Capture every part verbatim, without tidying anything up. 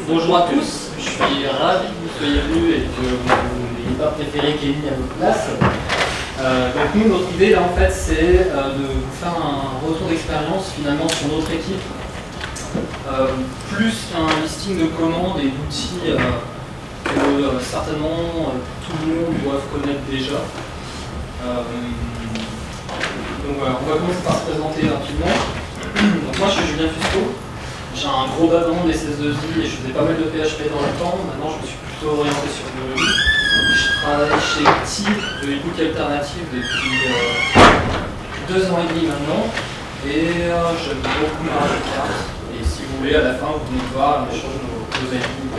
Bonjour à tous, je suis ravi que vous soyez venus et que vous n'ayez pas préféré Kenny à votre place. Euh, donc nous, notre idée là en fait, c'est euh, de vous faire un retour d'expérience finalement sur notre équipe. Euh, plus qu'un listing de commandes et d'outils euh, que euh, certainement euh, tout le monde doit connaître déjà. Euh, donc voilà, on va commencer par se présenter rapidement. Donc moi je suis Julien Fusco. J'ai un gros background des S S deux I et je faisais pas mal de P H P dans le temps. Maintenant, je me suis plutôt orienté sur le Ruby. Je travaille chez T I de e-book alternative depuis euh, deux ans et demi maintenant. Et euh, j'aime beaucoup Mario Kart. Et si vous voulez, à la fin, vous venez me voir, on échange nos, nos avis.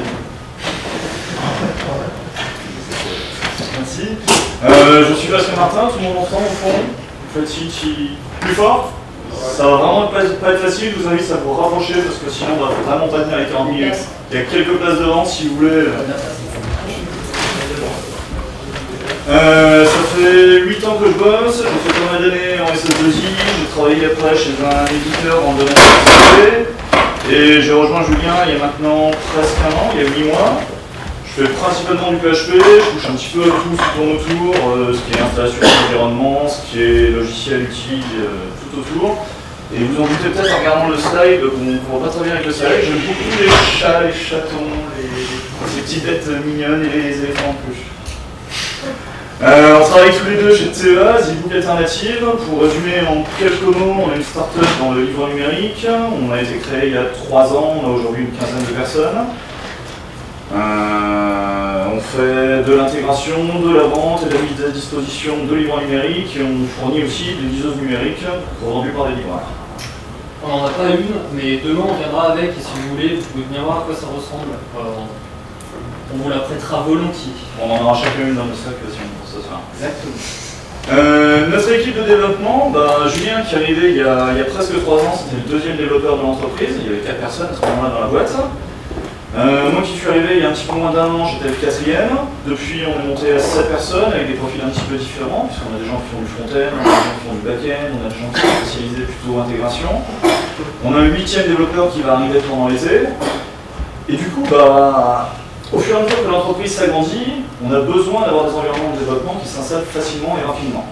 Merci. Euh, je suis Pascal Martin, tout le monde entend au fond. Vous faites si plus fort. Ça va vraiment pas, pas être facile, je vous invite à vous rapprocher parce que sinon on va vraiment pas tenir les quarante minutes. Il y a quelques places devant si vous voulez. Euh, ça fait huit ans que je bosse, j'ai fait pas mal d'années en S S deux I, j'ai travaillé après chez un éditeur dans le domaine de la sécurité et j'ai rejoint Julien il y a maintenant presque un an, il y a huit mois. Je fais principalement du P H P, je touche un petit peu à tout ce qui tourne autour, euh, ce qui est installation d'environnement, ce qui est logiciel utile, euh, tout autour. Et vous en doutez peut-être en regardant le slide qu'on ne voit pas très bien avec le slide. J'aime beaucoup les chats, les chatons, les, les petites bêtes mignonnes et les éléphants en plus. Euh, on travaille tous les deux chez T E A, e-book alternative. Pour résumer en quelques mots, on est une start-up dans le livre numérique. On a été créé il y a trois ans, on a aujourd'hui une quinzaine de personnes. Euh, on fait de l'intégration, de la vente et de la mise à disposition de livres numériques et on fournit aussi des liseuses numériques revendues par des libraires. On n'en a pas une, mais demain on viendra avec et si vous voulez, vous pouvez venir voir à quoi ça ressemble. Euh, on vous la prêtera volontiers. On en aura chacun une dans le sac si on pense ça. Exactement. Euh, notre équipe de développement, bah, Julien qui est arrivé il y, a, il y a presque trois ans, c'était le deuxième développeur de l'entreprise, il y avait quatre personnes à ce moment-là dans la boîte. Euh, moi qui suis arrivé il y a un petit peu moins d'un an, j'étais le quatrième. Depuis on est monté à sept personnes avec des profils un petit peu différents, puisqu'on a des gens qui font du front-end, on a des gens qui font du back-end, on a des gens qui sont spécialisés plutôt intégration. On a un huitième développeur qui va arriver pendant l'été. Et du coup, bah, au fur et à mesure que l'entreprise s'agrandit, on a besoin d'avoir des environnements de développement qui s'installent facilement et rapidement.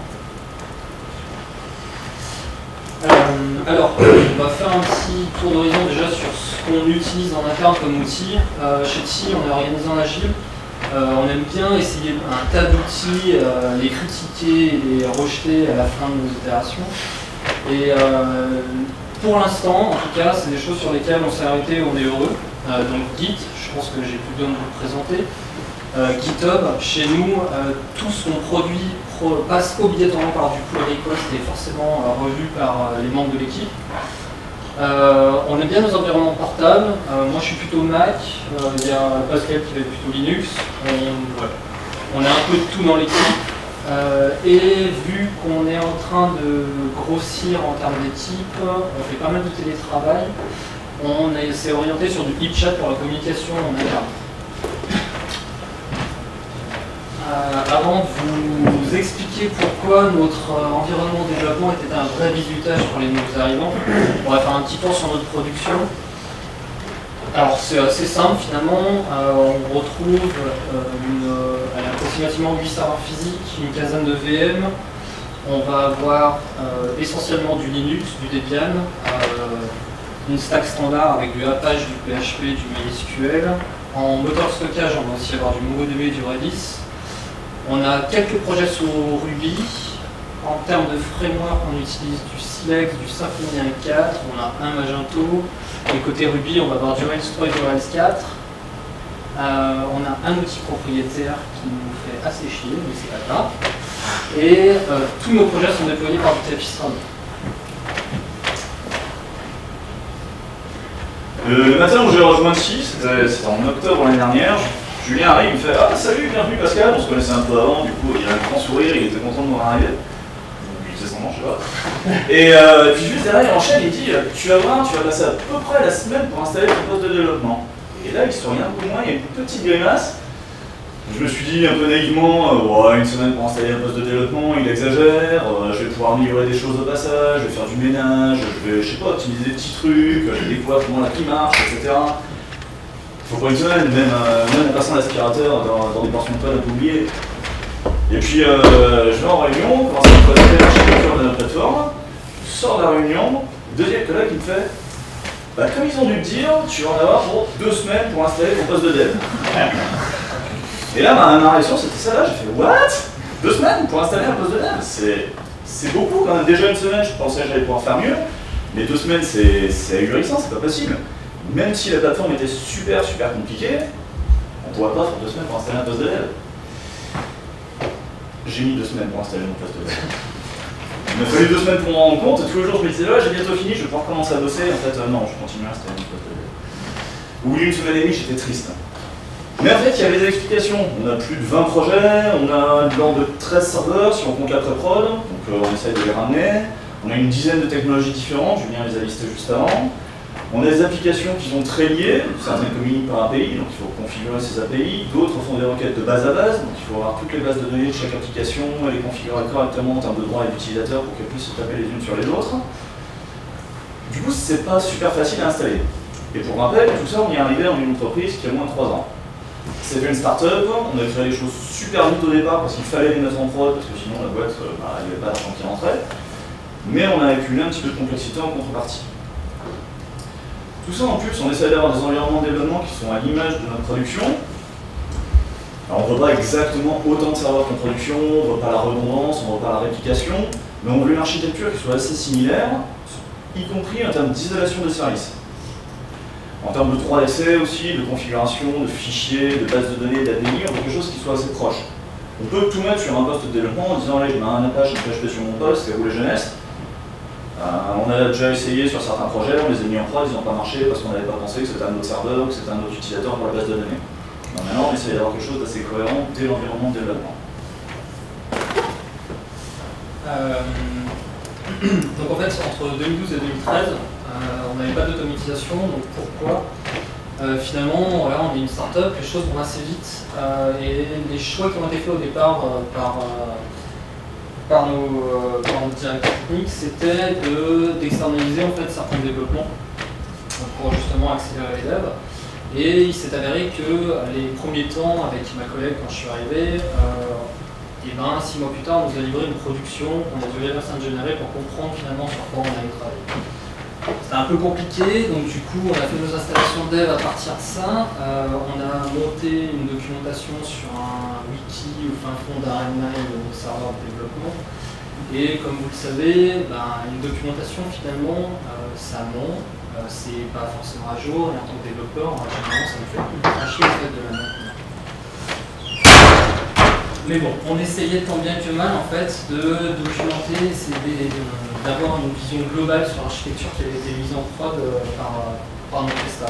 Euh, alors, on va faire un petit tour d'horizon déjà sur ce qu'on utilise en interne comme outil. Euh, chez T I, on est organisé en agile. Euh, on aime bien essayer un tas d'outils, euh, les critiquer et les rejeter à la fin de nos itérations. Et euh, pour l'instant, en tout cas, c'est des choses sur lesquelles on s'est arrêté, on est heureux. Euh, donc Git, je pense que j'ai plus besoin de vous le présenter. Euh, GitHub, chez nous, euh, tout ce qu'on produit pro passe obligatoirement par du pull request et forcément euh, revu par euh, les membres de l'équipe. Euh, on aime bien nos environnements portables. Euh, moi, je suis plutôt Mac. Il euh, y a Pascal qui va être plutôt Linux. On, ouais. on a un peu de tout dans l'équipe. Euh, et vu qu'on est en train de grossir en termes d'équipe, on fait pas mal de télétravail. On s'est orienté sur du HipChat pour la communication en interne. Euh, avant de vous expliquer pourquoi notre euh, environnement de développement était un vrai bizutage pour les nouveaux arrivants, on va faire un petit tour sur notre production. Alors c'est assez simple finalement, euh, on retrouve euh, une, euh, approximativement huit serveurs physiques, une quinzaine de V M, on va avoir euh, essentiellement du Linux, du Debian, euh, une stack standard avec du Apache, du P H P, du MySQL. En moteur de stockage, on va aussi avoir du MongoDB et du Redis. On a quelques projets sur Ruby. En termes de framework, on utilise du Silex, du Symfony un point quatre, on a un Magento. Et côté Ruby, on va avoir du Rails trois et du Rails quatre. Euh, on a un outil propriétaire qui nous fait assez chier, mais c'est pas grave. Et euh, tous nos projets sont déployés par du Tapestry. Euh, le matin où j'ai rejoint T I, c'était en octobre l'année dernière. Julien arrive, il me fait « Ah salut, bienvenue Pascal », on se connaissait un peu avant, du coup il a un grand sourire, il était content de nous arriver. Il faisait son nom, je sais pas. Et euh, puis juste derrière, il enchaîne, il dit « Tu vas voir, tu vas passer à peu près la semaine pour installer ton poste de développement ». Et là, il sourit un peu moins, il y a une petite grimace. Je me suis dit un peu naïvement, euh, ouais, une semaine pour installer un poste de développement, il exagère, euh, je vais pouvoir livrer des choses au passage, je vais faire du ménage, je vais, je sais pas, optimiser des petits trucs, je vais découvrir comment l'appli marche, et cetera. Il faut pas une semaine, même, euh, même en passant l'aspirateur dans, dans des portions de code un peu oubliées. Et puis euh, je vais en réunion, commence à me présenter l'architecture de notre plateforme, je sors de la réunion, deuxième collègue qui me fait bah, comme ils ont dû te dire, tu vas en avoir pour deux semaines pour installer ton poste de dev. Et là, ma, ma réaction c'était ça là, j'ai fait what? Deux semaines pour installer un poste de dev? C'est beaucoup quand même. Déjà une semaine, je pensais que j'allais pouvoir faire mieux, mais deux semaines c'est ahurissant, c'est pas possible. Même si la plateforme était super super compliquée, on ne pourra pas faire deux semaines pour installer un poste de dev. J'ai mis deux semaines pour installer mon poste de dev. Il m'a fallu deux semaines pour m'en rendre compte, et tous les jours je me disais ouais, j'ai bientôt fini, je vais pouvoir commencer à bosser. En fait, euh, non, je continue à installer mon poste de dev. Au bout d'une semaine et demie, j'étais triste. Mais en fait, il y avait des explications. On a plus de vingt projets, on a de l'ordre de treize serveurs si on compte la pré-prod, donc euh, on essaye de les ramener. On a une dizaine de technologies différentes, Julien les a listées juste avant. On a des applications qui sont très liées, certaines communiquent par A P I, donc il faut configurer ces A P I, d'autres font des requêtes de base à base, donc il faut avoir toutes les bases de données de chaque application et les configurer correctement en termes de droits et d'utilisateurs pour qu'elles puissent se taper les unes sur les autres. Du coup, c'est pas super facile à installer. Et pour rappel, tout ça, on y est arrivé en une entreprise qui a moins de trois ans. C'était une start-up, on a créé les choses super vite au départ parce qu'il fallait les mettre en prod, parce que sinon la boîte, bah, il n'y avait pas d'argent qui rentrait. Mais on a accumulé un petit peu de complexité en contrepartie. Tout ça en plus, on essaie d'avoir des environnements de développement qui sont à l'image de notre production. Alors on ne veut pas exactement autant de serveurs qu'en production, on ne veut pas la redondance, on ne veut pas la réplication, mais on veut une architecture qui soit assez similaire, y compris en termes d'isolation de services. En termes de droit d'accès aussi, de configuration, de fichiers, de bases de données, d'A P I, on veut quelque chose qui soit assez proche. On peut tout mettre sur un poste de développement en disant allez, je mets un attache, un P H P sur mon poste, c'est rouler jeunesse. Euh, on a déjà essayé sur certains projets, on les a mis en prod, ils n'ont pas marché parce qu'on n'avait pas pensé que c'était un autre serveur, que c'était un autre utilisateur pour la base de données. Donc maintenant, on essaie d'avoir quelque chose d'assez cohérent dès l'environnement de développement. Euh, donc en fait, entre deux mille douze et deux mille treize, euh, on n'avait pas d'automatisation, donc pourquoi euh, finalement, voilà, on est une start-up, les choses vont assez vite, euh, et les choix qui ont été faits au départ euh, par euh, par nos, euh, par nos directeurs techniques, c'était d'externaliser de, en fait certains développements pour justement accélérer les devs. Et il s'est avéré que les premiers temps, avec ma collègue quand je suis arrivé, euh, et ben, six mois plus tard, on nous a livré une production, on a dû reverse ingénierer pour comprendre finalement sur quoi on allait travailler. C'était un peu compliqué, donc du coup on a fait nos installations dev à partir de ça. Euh, on a monté une documentation sur un wiki au fin fond d'un mail de notre serveur de développement. Et comme vous le savez, ben, une documentation finalement, euh, ça ment, euh, c'est pas forcément à jour, et en tant que développeur, généralement ça nous fait ultra chier en fait de la maintenir. Mais bon, on essayait tant bien que mal en fait de documenter, d'avoir une vision globale sur l'architecture qui avait été mise en prod euh, par, par notre staff.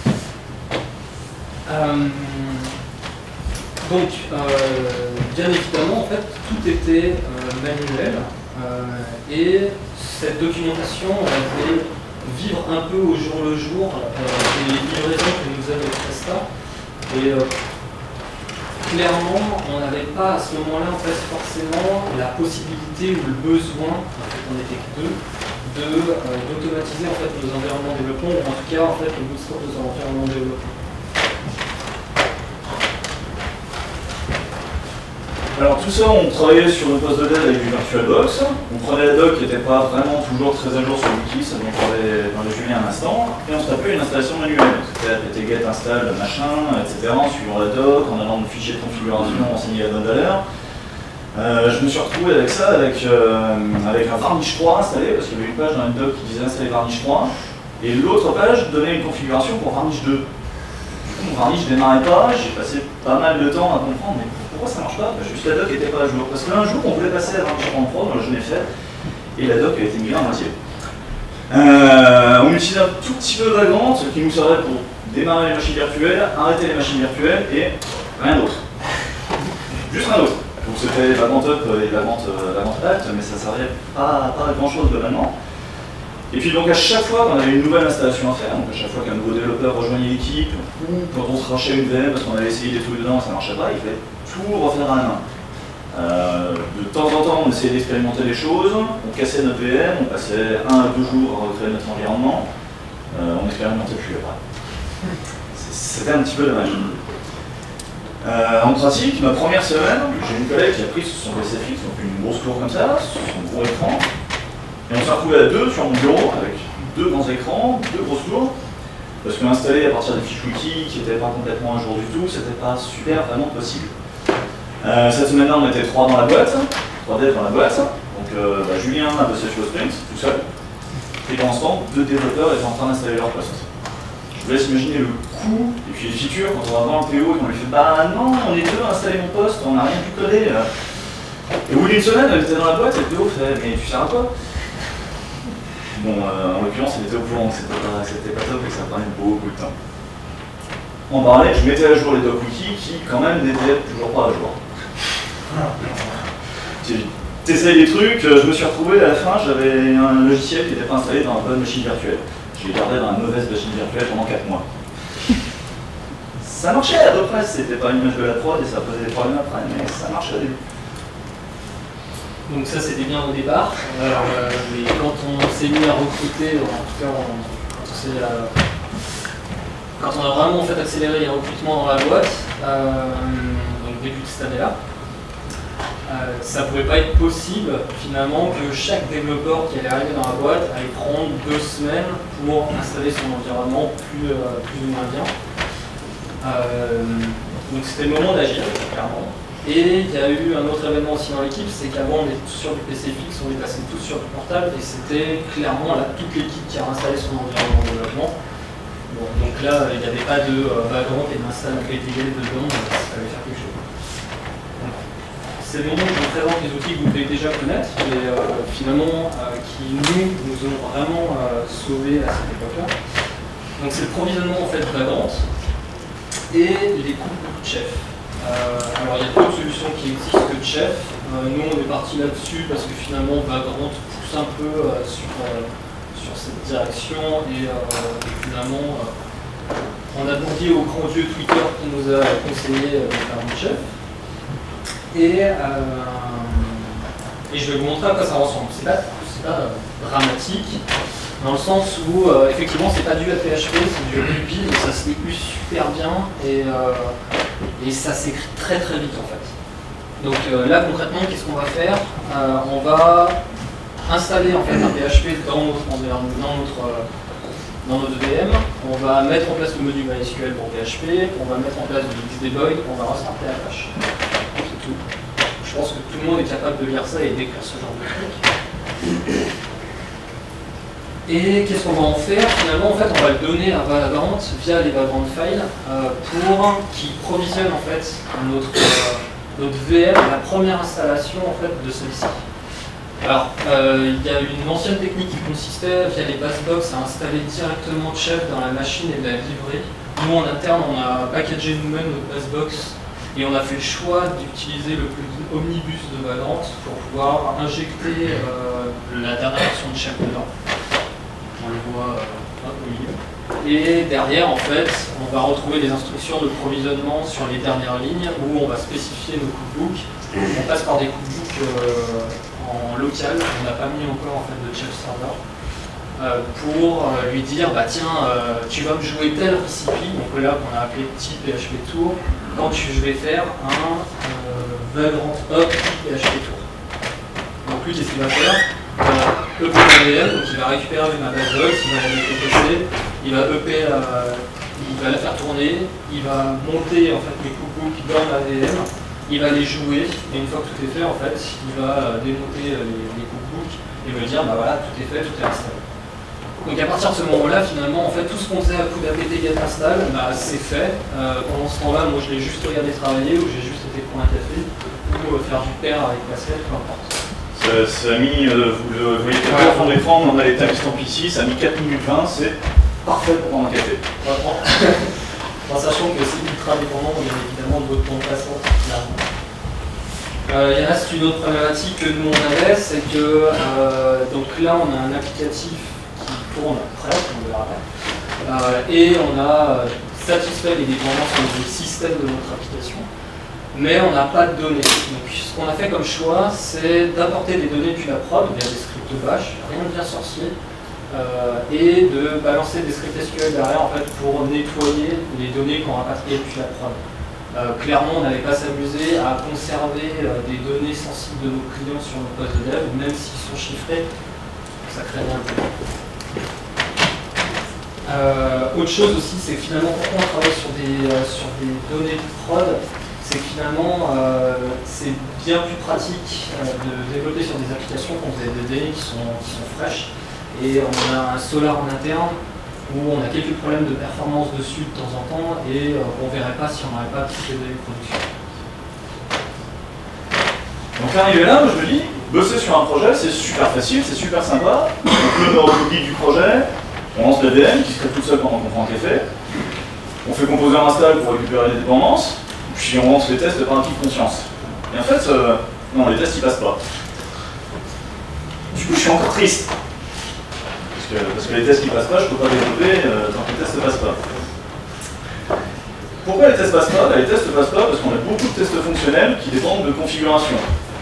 Euh, donc, euh, bien évidemment, en fait, tout était euh, manuel euh, et cette documentation on devait vivre un peu au jour le jour euh, des livraisons que nous avait Presta. Et euh, clairement, on n'avait pas à ce moment-là en fait, forcément la possibilité ou le besoin, en fait on n'était que deux, d'automatiser euh, en fait, nos environnements de développement, ou en tout cas en fait, le bootstrap de nos environnements de développement. Alors tout ça, on travaillait sur le poste de dev avec du VirtualBox. On prenait la doc qui n'était pas vraiment toujours très à jour sur le wiki, ça dont on parlait dans le Julien un instant, et on se tapait une installation manuelle. C'était apt get install machin, et cetera en suivant la doc, en allant dans le fichier de configuration, renseigner la bonne valeur. Euh, je me suis retrouvé avec ça, avec, euh, avec un Varnish trois installé, parce qu'il y avait une page dans une doc qui disait installer Varnish trois, et l'autre page donnait une configuration pour Varnish deux. Du coup, mon Varnish ne démarrait pas, j'ai passé pas mal de temps à comprendre, mais pourquoi ça marche pas? Bah, juste la doc n'était pas à jour. Parce qu'un jour, on voulait passer à Varnish trois en prod, moi je l'ai fait, et la doc a été migrée à moitié. Euh, on utilisait un tout petit peu Vagrant, ce qui nous servait pour démarrer les machines virtuelles, arrêter les machines virtuelles, et rien d'autre. Juste rien d'autre. Donc c'était Vagrant Up et Vagrant Alt, mais ça ne servait pas, pas à grand chose globalement. Et puis donc à chaque fois qu'on avait une nouvelle installation à faire, donc à chaque fois qu'un nouveau développeur rejoignait l'équipe, ou quand on se rachait une V M parce qu'on avait essayé des trucs dedans et ça ne marchait pas, il fallait tout refaire à la main. Euh, de temps en temps, on essayait d'expérimenter les choses, on cassait notre V M, on passait un à deux jours à recréer notre environnement, euh, on n'expérimentait plus après. c'était un petit peu dommage. Euh, en pratique, ma première semaine, j'ai une collègue qui a pris son P C fixe, donc une grosse tour comme ça, son gros écran, et on s'est retrouvé à deux sur mon bureau, avec deux grands écrans, deux grosses tours, parce que installer à partir des fiches wiki qui n'étaient pas complètement à jour du tout, c'était pas super vraiment possible. Euh, cette semaine-là, on était trois dans la boîte, trois devs dans la boîte, donc euh, bah, Julien a bossé sur le sprint, tout seul, et pendant ce temps, deux développeurs étaient en train d'installer leur poste. Je vous laisse imaginer le coût, et puis les features, quand on va voir le P O et qu'on lui fait bah non, on est deux à installer mon poste, on n'a rien pu coder. Et au bout d'une semaine, elle était dans la boîte et le P O fait mais tu sers à quoi? Bon, euh, en l'occurrence, il était au courant que c'était pas, pas top et que ça prenait beaucoup de temps. En parallèle, je mettais à jour les doc wiki qui, quand même, n'étaient toujours pas à jour. T'essayes des trucs, je me suis retrouvé à la fin, j'avais un logiciel qui n'était pas installé dans la bonne machine virtuelle. Je l'ai gardé dans la mauvaise machine virtuelle pendant quatre mois. Ça marchait à peu près, c'était pas une image de la prod et ça posait des problèmes après, mais ça marchait au début. Donc ça c'était bien au départ, alors, euh, mais quand on s'est mis à recruter, en tout cas on, quand, on euh, quand on a vraiment fait accélérer les recrutements dans la boîte, euh, donc début de cette année-là, Euh, ça ne pouvait pas être possible finalement que chaque développeur qui allait arriver dans la boîte allait prendre deux semaines pour installer son environnement plus, euh, plus ou moins bien. Euh, donc c'était le moment d'agir, clairement. Et il y a eu un autre événement aussi dans l'équipe, c'est qu'avant on était tous sur du P C fixe, on est passé tous sur du portable, et c'était clairement là, toute l'équipe qui a installé son environnement de développement. Bon, donc là, il n'y avait pas de euh, vagrant et d'install P T L dedans, il fallait faire quelque chose. C'est le moment où je vous présente les outils que vous devez déjà connaître, mais euh, finalement euh, qui nous, nous ont vraiment euh, sauvés à cette époque-là. Donc c'est le provisionnement en fait Vagrant et les couples de Chef. Euh, alors il y a d'autres solutions qui existent que Chef. Euh, nous on est parti là-dessus parce que finalement Vagrant pousse un peu euh, sur, euh, sur cette direction et euh, finalement euh, on a demandé au grand dieu Twitter qui nous a conseillé euh, de faire un Chef. Et, euh, et je vais vous montrer à quoi ça ressemble. C'est pas, pas euh, dramatique, dans le sens où euh, effectivement c'est pas du P H P, c'est du P P et ça se lit super bien et, euh, et ça s'écrit très très vite en fait. Donc euh, là concrètement qu'est-ce qu'on va faire? euh, On va installer en fait un P H P dans notre, dans notre, euh, dans notre V M, on va mettre en place le module MySQL pour P H P, on va mettre en place du Xdebug, on va restarter Apache. Je pense que tout le monde est capable de lire ça et d'écrire ce genre de truc. Et qu'est-ce qu'on va en faire? Finalement, en fait, on va le donner à Vagrant via les Vagrant Files euh, pour qu'il provisionne en fait notre, euh, notre V M, la première installation en fait de celle-ci. Alors, euh, il y a une ancienne technique qui consistait via les bassbox à installer directement Chef dans la machine et de la livrer. Nous, en interne, on a packagé nous-mêmes notre bassbox. Et on a fait le choix d'utiliser le plugin Omnibus de Vagrant pour pouvoir injecter euh, la dernière version de Chef dedans. On le voit euh, au milieu. Et derrière, en fait, on va retrouver les instructions de provisionnement sur les dernières lignes où on va spécifier nos cookbooks. On passe par des cookbooks euh, en local, on n'a pas mis encore en fait, de Chef server. Euh, pour euh, lui dire bah tiens euh, tu vas me jouer tel recipe, donc là qu'on a appelé type P H P tour, quand tu, je vais faire un euh, Vagrant up P H P tour. Donc lui qu'est-ce qu'il va faire? Il va E P ma V M, donc il va récupérer ma base docs, il va la mettre au P C, il va E P la, il va la faire tourner, il va monter en fait mes cookbooks dans ma V M, il va les jouer, et une fois que tout est fait en fait, il va démonter les, les cookbooks et me dire bah voilà tout est fait, tout est installé. Donc à partir de ce moment-là, finalement, en fait, tout ce qu'on faisait à coup d'apt get install, bah, c'est fait. Euh, pendant ce temps-là, moi je l'ai juste regardé travailler, ou j'ai juste été prendre un café, ou euh, faire du pair avec Pascal, peu importe. Ça, ça a mis, euh, vous le voyez peut-être au fond d'écran, on a les timestamps ici, ça a mis quatre minutes vingt, c'est parfait pour prendre un café. En sachant que c'est ultra dépendant, bien évidemment, de votre temps de passant, clairement. Euh, il reste une autre problématique que nous on avait, c'est que euh, donc là on a un applicatif tourne presque, on verra. Euh, et on a euh, satisfait les dépendances du système de notre application, mais on n'a pas de données. Donc ce qu'on a fait comme choix, c'est d'apporter des données depuis la prod via des scripts bash, rien de bien sorcier, euh, et de balancer des scripts S Q L derrière en fait, pour nettoyer les données qu'on rapatrie depuis la prod. Euh, clairement, on n'allait pas s'amuser à conserver euh, des données sensibles de nos clients sur nos postes de dev, même s'ils sont chiffrés, ça craignait un peu. Euh, autre chose aussi, c'est que finalement, pourquoi on travaille sur des, euh, sur des données de prod, c'est que finalement, euh, c'est bien plus pratique euh, de développer sur des applications quand vous avez des données qui sont, qui sont fraîches. Et on a un Solar en interne, où on a quelques problèmes de performance dessus de temps en temps et euh, on ne verrait pas si on n'avait pas toutes les données de production. Donc arrivé là, je me dis, bosser sur un projet, c'est super facile, c'est super sympa. On peut recopie du projet, on lance l'A D M qui se crée tout seul pendant qu'on prend un café. On fait composer un install pour récupérer les dépendances, puis on lance les tests par acquis de conscience. Et en fait, euh, non, les tests ils passent pas. Du coup, je suis encore triste. Parce que, parce que les tests qui passent pas, je ne peux pas développer euh, tant que les tests ne passent pas. Pourquoi les tests passent pas? Bah, les tests ne passent pas parce qu'on a beaucoup de tests fonctionnels qui dépendent de configuration.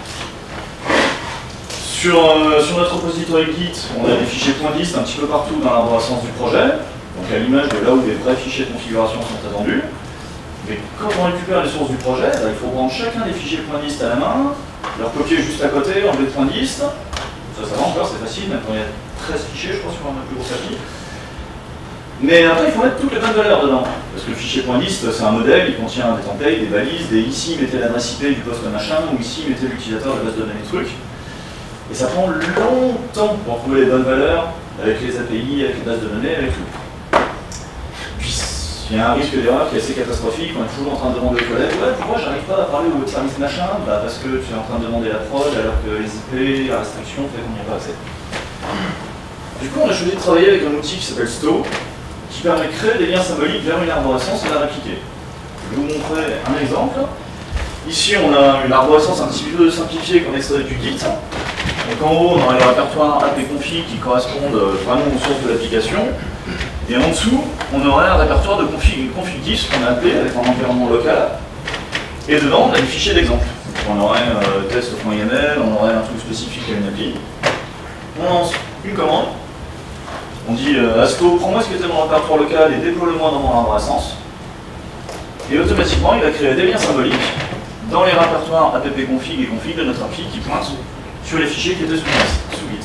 Sur, euh, sur notre repository Git, on a des fichiers .dist un petit peu partout dans l'arborescence du projet, donc à l'image de là où les vrais fichiers de configuration sont attendus. Mais quand on récupère les sources du projet, bah, il faut prendre chacun des fichiers .dist à la main, leur copier juste à côté, enlever le .dist. Ça, ça va encore, c'est facile, même quand il y a treize fichiers, je crois, sur un plus gros appli. Mais après, il faut mettre toutes les bonnes valeurs dedans. Parce que le fichier .dist, c'est un modèle, il contient des templates, des balises, des ici, mettez l'adresse I P du poste machin, ou ici, mettez l'utilisateur de la base de données truc. Et ça prend longtemps pour trouver les bonnes valeurs, avec les A P I, avec les bases de données, avec tout. Puis, il y a un risque d'erreur qui est assez catastrophique, on est toujours en train de demander aux collègues, ouais, pourquoi j'arrive pas à parler au web service machin? Bah parce que tu es en train de demander la prod, alors que les I P, la restriction, fait qu'on n'y a pas accès. Du coup, on a choisi de travailler avec un outil qui s'appelle Sto, qui permet de créer des liens symboliques vers une arborescence et la répliquer. Je vais vous montrer un exemple. Ici, on a une arborescence un petit peu simplifiée qu'on extrait du Git. Donc en haut, on a le répertoire apconfig qui correspondent vraiment aux sources de l'application. Et en dessous, on aurait un répertoire de config, config diff qu'on a appelé avec un environnement local. Et dedans, on a des fichiers d'exemple. On aurait euh, test.yml, on aurait un truc spécifique à une appli. On lance une commande. On dit euh, Asto, prends-moi ce qui était dans mon répertoire local et déploie-le-moi dans mon arborescence. Et automatiquement, il va créer des liens symboliques dans les répertoires appconfig et config de notre appli qui pointent sur les fichiers qui étaient sous Git.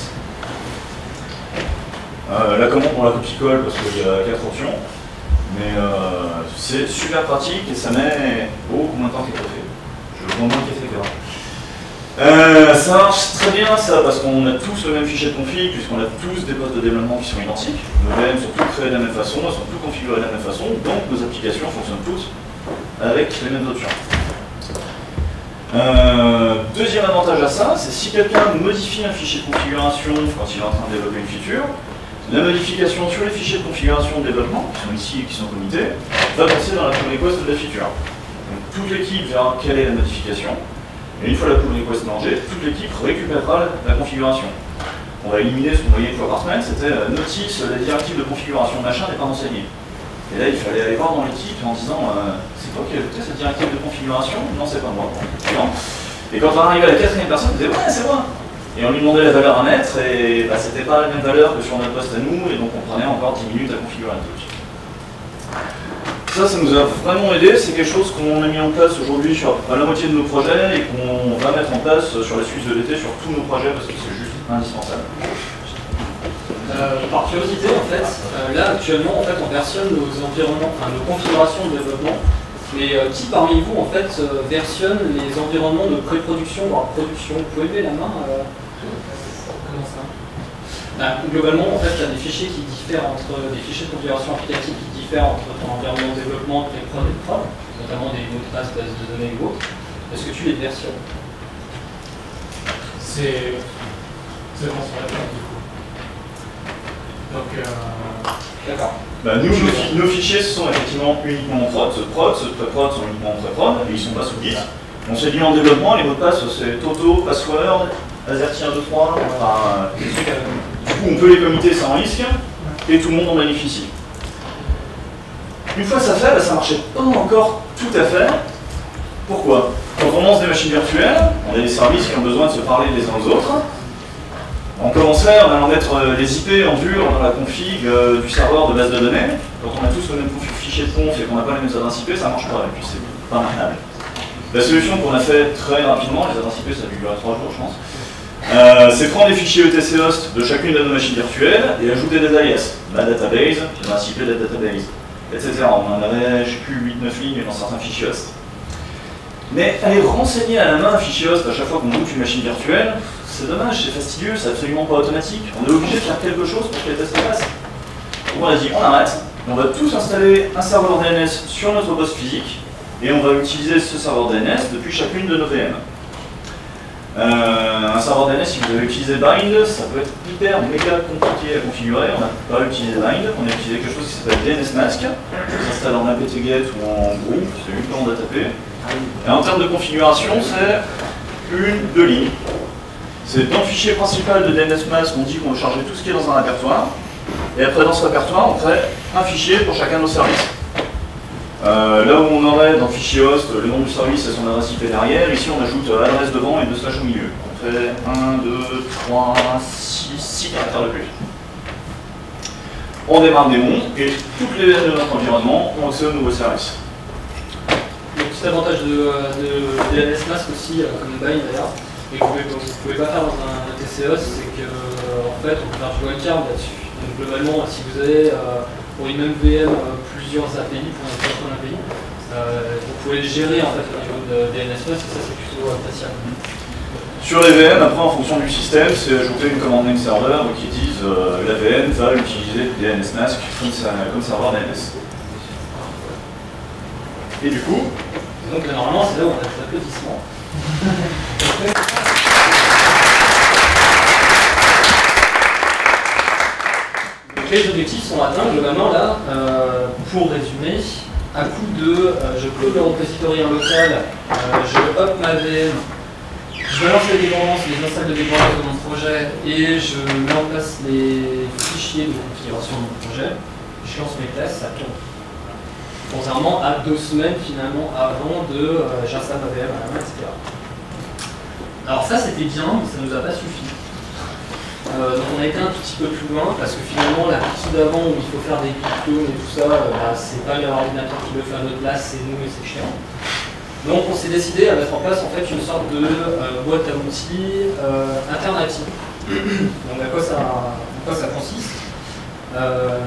Euh, la commande, on la copie-colle parce qu'il y a quatre options. Mais euh, c'est super pratique et ça met... Oh, combien de temps t'es fait? Je prends moins de café que là. Euh, ça marche très bien ça parce qu'on a tous le même fichier de config puisqu'on a tous des postes de développement qui sont identiques. Nos V M sont tous créés de la même façon, elles sont tous configurées de la même façon, donc nos applications fonctionnent toutes avec les mêmes options. Euh, deuxième avantage à ça, c'est si quelqu'un modifie un fichier de configuration quand il est en train de développer une feature, la modification sur les fichiers de configuration de développement, qui sont ici et qui sont committés, va passer dans la pull request de la feature. Donc toute l'équipe verra quelle est la modification. Et une fois la pull request mangée, toute l'équipe récupérera la, la configuration. On va éliminer ce qu'on voyait une fois par semaine, c'était euh, notice, la directive de configuration machin n'est pas renseignée. Et là, il fallait aller voir dans l'équipe en disant euh, c'est toi qui as ajouté cette directive de configuration? Non, c'est pas moi. Non. Et quand on arrivait à la quatrième personne, on disait ouais, c'est moi. Et on lui demandait la valeur à mettre, et bah, c'était pas la même valeur que sur notre poste à nous, et donc on prenait encore dix minutes à configurer un truc. Ça, ça nous a vraiment aidé, c'est quelque chose qu'on a mis en place aujourd'hui sur la moitié de nos projets et qu'on va mettre en place sur la suite de l'été sur tous nos projets parce que c'est juste indispensable. Euh, par curiosité, en fait, euh, là actuellement, en fait, on versionne nos environnements, enfin, nos configurations de développement, mais euh, qui parmi vous, en fait, euh, versionne les environnements de pré-production, voire production? Vous pouvez lever la main euh... Comment ça? Bah, globalement, en fait, il y a des fichiers qui diffèrent entre des fichiers de configuration applicative qui diffèrent entre ton environnement de développement, pré-prod et prod, notamment des mots de passe, bases de données ou autres. Est-ce que tu les versionnes? C'est c'est bon sur la table du coup. Donc, euh... d'accord. Bah, nous, nos, fi nos fichiers sont effectivement uniquement en prod, ceux de prod, ceux de pré-prod sont uniquement en pré-prod, et ils sont pas sous Git. On s'est dit en développement, les mots de passe c'est Toto, password, AZERTY un deux trois, enfin, des trucs à... Du coup, on peut les committer sans risque, et tout le monde en bénéficie. Une fois ça fait, bah, ça marchait pas encore tout à fait. Pourquoi? Quand on lance des machines virtuelles, on a des services qui ont besoin de se parler les uns aux autres. On commençait transfert, on va mettre les I P en dur dans la config euh, du serveur de base de données. Quand on a tous le même fichier de conf et qu'on n'a pas les mêmes adresses I P, ça marche pas, et puis c'est pas maintenable. La solution qu'on a fait très rapidement, les adresses I P ça a dû durer trois jours je pense, euh, c'est prendre les fichiers E T C host de chacune de nos machines virtuelles et ajouter des alias. La database, l'adresse I P de la database, et cetera. On en avait, je sais plus, huit neuf lignes dans certains fichiers host. Mais aller renseigner à la main un fichier host à chaque fois qu'on boot une machine virtuelle, c'est dommage, c'est fastidieux, c'est absolument pas automatique. On est obligé de faire quelque chose pour que les tests passent. Donc on a dit, on arrête, on va tous installer un serveur D N S sur notre box physique, et on va utiliser ce serveur D N S depuis chacune de nos V M. Euh, un serveur D N S, si vous avez utilisé Bind, ça peut être hyper méga compliqué à configurer. On n'a pas utilisé Bind, on a utilisé quelque chose qui s'appelle D N S Mask, qui s'installe en apt-get ou en groupe, c'est uniquement en data-p. Et en termes de configuration, c'est une, deux lignes. C'est dans le fichier principal de D N S Mask, on dit qu'on veut charger tout ce qui est dans un répertoire. Et après, dans ce répertoire, on crée un fichier pour chacun de nos services. Euh, là où on aurait dans le fichier host le nom du service et son adresse I P derrière, ici on ajoute adresse devant et deux slash au milieu. On fait un, deux, trois, six, six caractères de plus. On démarre des mondes et toutes les V M de notre environnement ont accès au nouveau service. Le petit avantage de, de D N S Mask aussi, comme Bind d'ailleurs, et que vous ne pouvez pas faire dans un E T C host, c'est qu'en en fait on peut faire du wildcard là-dessus. Donc globalement, si vous avez euh, pour une même V M euh, plusieurs A P I, pour un seul A P I, euh, vous pouvez les gérer en fait au niveau de D N S Mask, et ça c'est plutôt appréciable. Sur les V M, après en fonction du système, c'est ajouter une commande name server qui dise euh, la V M va utiliser D N S Mask comme, ça, comme serveur D N S. Et du coup, donc là, normalement c'est là où on a des applaudissements. Donc les objectifs sont atteints globalement là, euh, pour résumer, à coup de euh, je clone le repository en local, euh, je hop ma V M, je balance les dépendances, les installs de dépendances de mon projet et je mets en place les fichiers de configuration de mon projet, je lance mes tests, ça tourne. Contrairement à deux semaines finalement avant de euh, j'installe ma V M à la main, et cetera. Alors ça c'était bien, mais ça ne nous a pas suffi. Euh, donc on a été un tout petit peu plus loin parce que finalement la partie d'avant où il faut faire des clones et tout ça, euh, bah, c'est pas l'ordinateur qui le fait à notre place, c'est nous et c'est chiant. Donc on s'est décidé à mettre en place en fait une sorte de euh, boîte à outils euh, alternative. Donc à quoi ça, à quoi ça consiste? euh,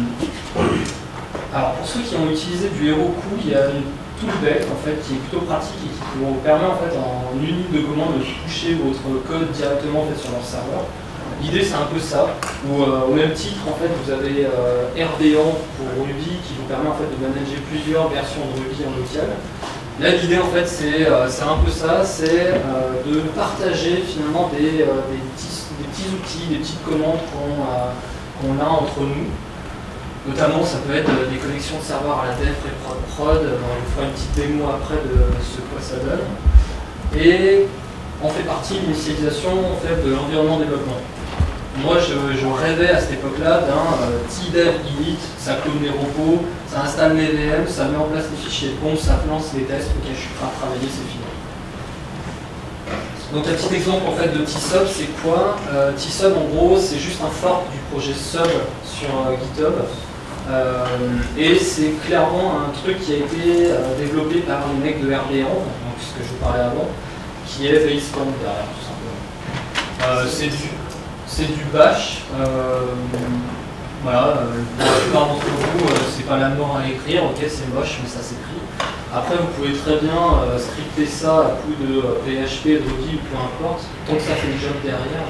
Alors pour ceux qui ont utilisé du Heroku, il y a une toolbag en fait qui est plutôt pratique et qui vous permet en fait en une ligne de commande de toucher votre code directement en fait, sur leur serveur. L'idée c'est un peu ça, où euh, au même titre en fait vous avez euh, Rdean pour Ruby qui vous permet en fait de manager plusieurs versions de Ruby en local. Là l'idée en fait c'est euh, un peu ça, c'est euh, de partager finalement des, euh, des, petits, des petits outils, des petites commandes qu'on euh, qu'on a entre nous. Notamment ça peut être des connexions de serveurs à la dev et prod prod, on vous fera une petite démo après de ce que ça donne. Et on fait partie de l'initialisation en fait, de l'environnement développement. Moi, je, je rêvais à cette époque-là d'un euh, T-Dev init, ça clone mes repos, ça installe mes V M, ça met en place les fichiers de pompe, ça lance les tests, ok, je suis prêt à travailler, c'est fini. Donc, un petit exemple en fait, de T-Sub, c'est quoi? euh, T-Sub, en gros, c'est juste un fork du projet Sub sur euh, GitHub. Euh, et c'est clairement un truc qui a été euh, développé par les mecs de Rdean, donc ce que je vous parlais avant, qui est Basecamp derrière, tout simplement. Euh, c'est du... C'est du bash, euh, voilà, euh, la plupart d'entre vous, euh, c'est pas la mort à écrire, ok c'est moche mais ça s'écrit. Après vous pouvez très bien euh, scripter ça à coup de euh, P H P, Ruby ou peu importe, tant que ça fait le job derrière.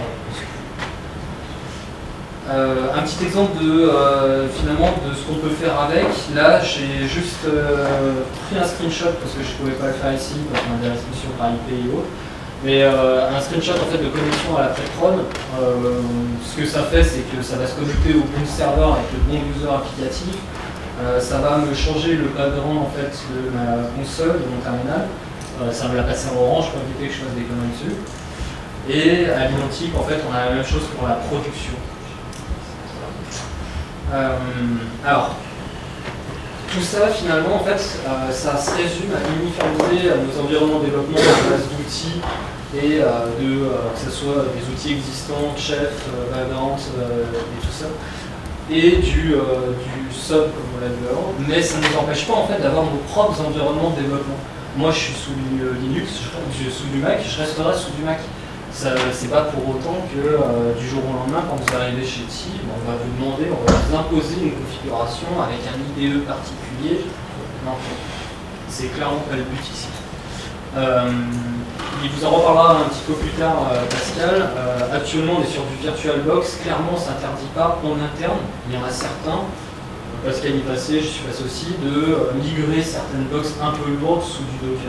Euh, un petit exemple de euh, finalement de ce qu'on peut faire avec, là j'ai juste euh, pris un screenshot parce que je ne pouvais pas le faire ici, parce qu'on a des restrictions par I P et autres. Mais euh, un screenshot en fait, de connexion à la pré-prod, euh, ce que ça fait c'est que ça va se connecter au bon serveur avec le bon user applicatif. Euh, ça va me changer le background en fait, de ma console, de mon terminal. Euh, ça va la passer en orange pour éviter que je fasse des conneries dessus. Et à l'identique, en fait, on a la même chose pour la production. Euh, alors, tout ça finalement, en fait, euh, ça se résume à uniformiser nos environnements de développement à base d'outils et euh, de, euh, que ce soit des outils existants, Chef, euh, Vagrant euh, et tout ça, et du, euh, du sub comme on l'a vu avant, mais ça ne nous empêche pas en fait d'avoir nos propres environnements de développement. Moi je suis sous Linux, je suis sous du Mac, je resterai sous du Mac. C'est pas pour autant que euh, du jour au lendemain, quand vous arrivez chez T I, on va vous demander, on va vous imposer une configuration avec un I D E particulier. Non, c'est clairement pas le but ici. Euh, il vous en reparlera un petit peu plus tard, euh, Pascal. Euh, actuellement, on est sur du VirtualBox. Clairement, ça n'interdit pas en interne. Il y en a certains, Pascal y passé, je suis passé aussi, de euh, migrer certaines box un peu lourdes sous du Docker.